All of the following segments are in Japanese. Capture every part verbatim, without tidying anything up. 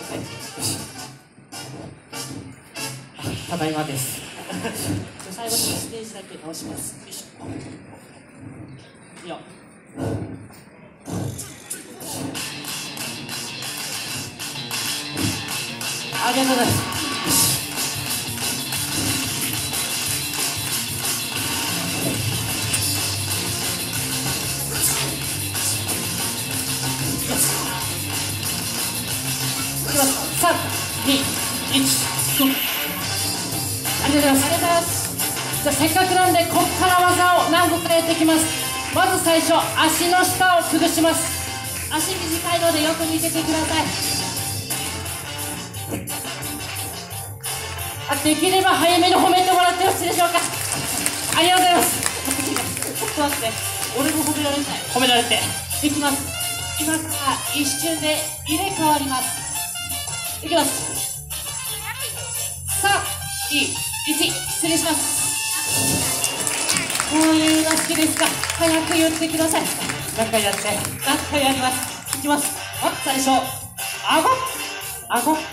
ただいまです。最後にステージだけ直します。よいしょ。いいよ。ありがとうございます。さん、に、いち、ありがとうございます。ありがとうございます。じゃあせっかくなんでこっから技を何個かやっていきます。まず最初、足の下を崩します。足短いのでよく見ててください。あ、できれば早めに褒めてもらってよろしいでしょうか。ありがとうございます。ちょっと待って、俺も褒められない。褒められていきます。今から一瞬で入れ替わります。いきます。さん、に、いち、失礼します。こういうの好きですか。早く言ってください。何回やって何回やります。いきます。まず最初、顎顎顎。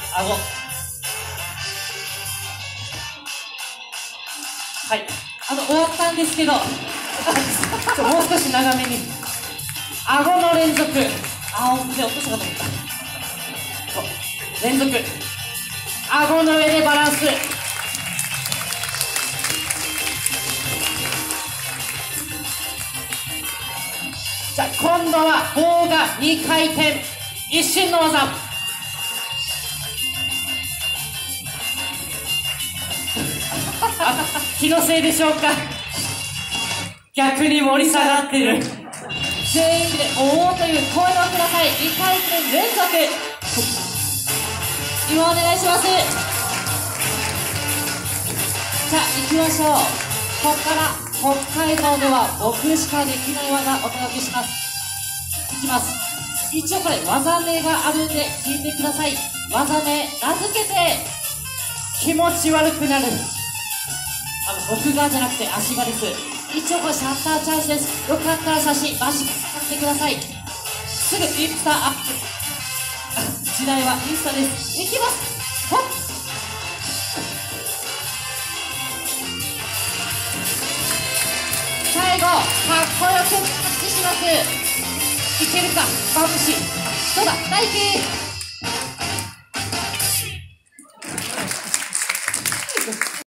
はい、あの終わったんですけどもう少し長めに顎の連続。あー、で落としたかと思った。連続顎の上でバランス。じゃあ今度は棒がにかい転、一瞬の技。気のせいでしょうか。逆に盛り下がってる。全員で「おお」という声をください。にかい転連続。今お願いします。じゃあ行きましょう。ここから北海道では僕しかできない技お届けします。いきます。一応これ技名があるんで聞いてください。技名名付けて気持ち悪くなる。あの僕がじゃなくて足がです。一応これシャッターチャンスです。よかったら写真バシッと使ってください。すぐインスタアップ。時代はインスタです。いきます。ほっ、最後かっこよくタッチします。いけるかバブシ。そうだ大輝。